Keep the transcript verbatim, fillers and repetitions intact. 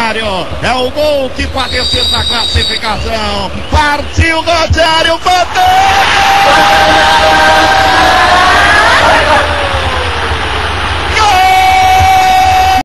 Rogério. É o gol que pode ser da classificação. Partiu Rogério, bateu!